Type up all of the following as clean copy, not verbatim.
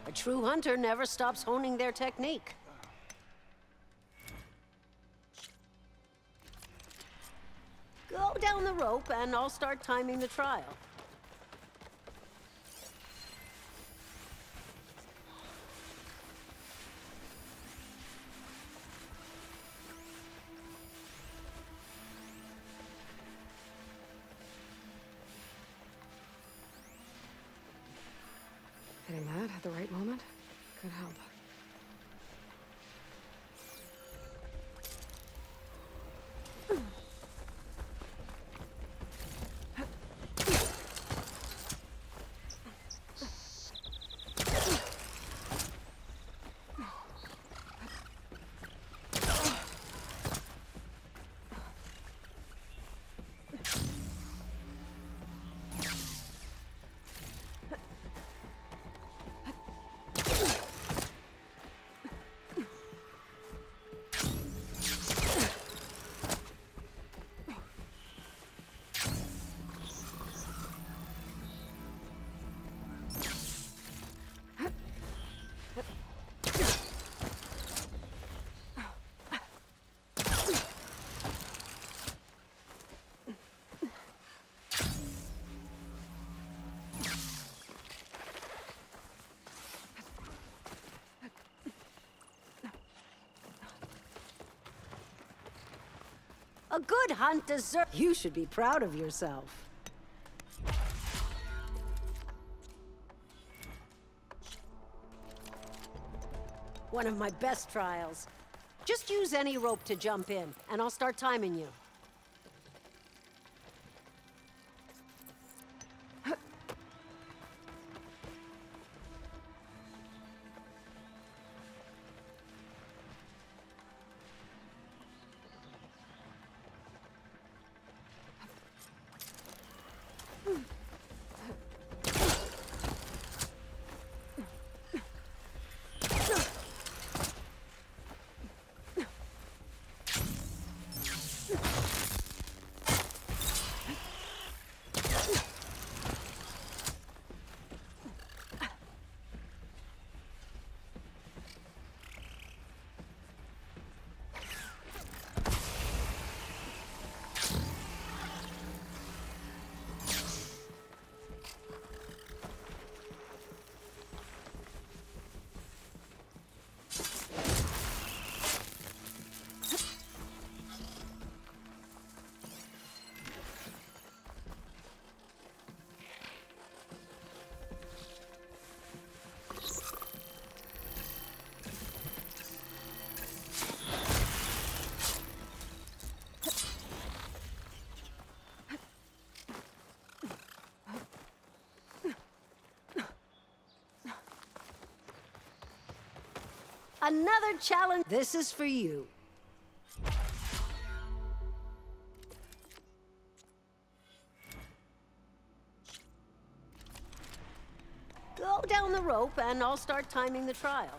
A true hunter never stops honing their technique. Go down the rope and I'll start timing the trial. Hitting that at the right moment could help. A good hunt deserves... You should be proud of yourself. One of my best trials. Just use any rope to jump in, and I'll start timing you. Another challenge. This is for you. Go down the rope and I'll start timing the trial.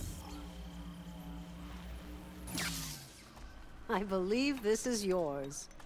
I believe this is yours.